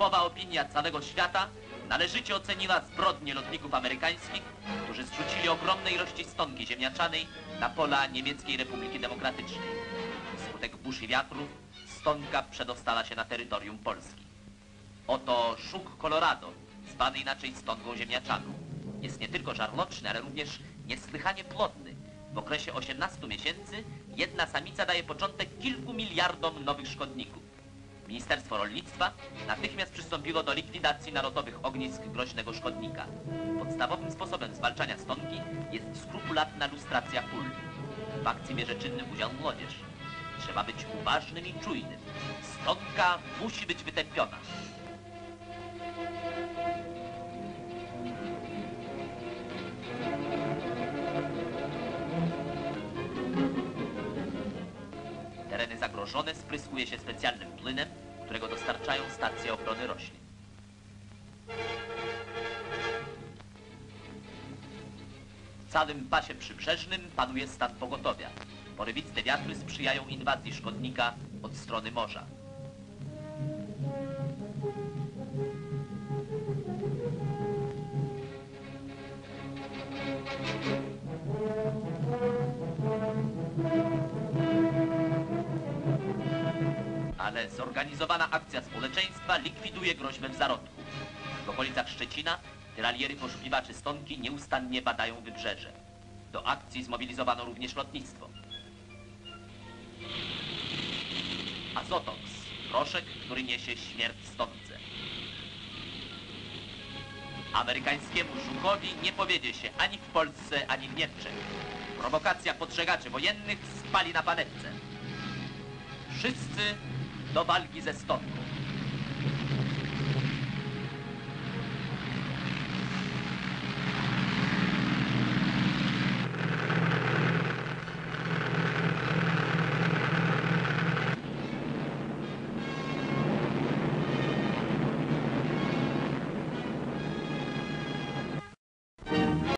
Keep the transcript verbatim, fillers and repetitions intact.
grupowa opinia całego świata należycie oceniła zbrodnie lotników amerykańskich, którzy zrzucili ogromne ilości stonki ziemniaczanej na pola Niemieckiej Republiki Demokratycznej. Wskutek burz i wiatrów stonka przedostała się na terytorium Polski. Oto szuk Colorado, zwany inaczej stonką ziemniaczaną. Jest nie tylko żarłoczny, ale również niesłychanie plodny. W okresie osiemnastu miesięcy jedna samica daje początek kilku miliardom nowych szkodników. Ministerstwo Rolnictwa natychmiast przystąpiło do likwidacji nalotowych ognisk groźnego szkodnika. Podstawowym sposobem zwalczania stonki jest skrupulatna lustracja pól. W akcji bierze czynny udział młodzież. Trzeba być uważnym i czujnym. Stonka musi być wytępiona. Tereny zagrożone spryskuje się specjalnym płynem, którego dostarczają stacje ochrony roślin. W całym pasie przybrzeżnym panuje stan pogotowia. Porywiste wiatry sprzyjają inwazji szkodnika od strony morza. Ale zorganizowana akcja społeczeństwa likwiduje groźbę w zarodku. W okolicach Szczecina tyraliery poszukiwaczy stonki nieustannie badają wybrzeże. Do akcji zmobilizowano również lotnictwo. Azotox, proszek, który niesie śmierć stonce. Amerykańskiemu żukowi nie powiedzie się ani w Polsce, ani w Niemczech. Prowokacja podżegaczy wojennych spali na panewce. Wszyscy do walki ze stonką.